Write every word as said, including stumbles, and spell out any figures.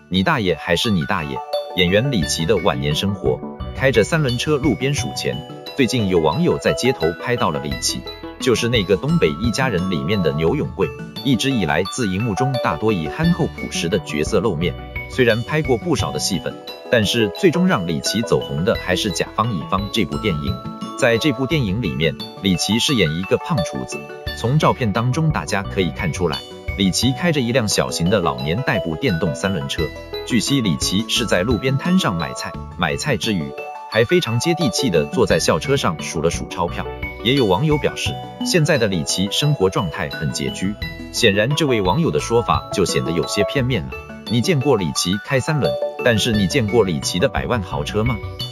你大爷还是你大爷。演员李琦的晚年生活，开着三轮车路边数钱。最近有网友在街头拍到了李琦，就是那个东北一家人里面的牛永贵。一直以来自荧幕中大多以憨厚朴实的角色露面，虽然拍过不少的戏份，但是最终让李琦走红的还是甲方乙方这部电影。在这部电影里面，李琦饰演一个胖厨子。从照片当中大家可以看出来，李琦开着一辆小型的老年代步电动三轮车。据悉李琦是在路边摊上买菜，买菜之余还非常接地气的坐在校车上数了数钞票。也有网友表示，现在的李琦生活状态很拮据。显然这位网友的说法就显得有些片面了。你见过李琦开三轮，但是你见过李琦的百万豪车吗？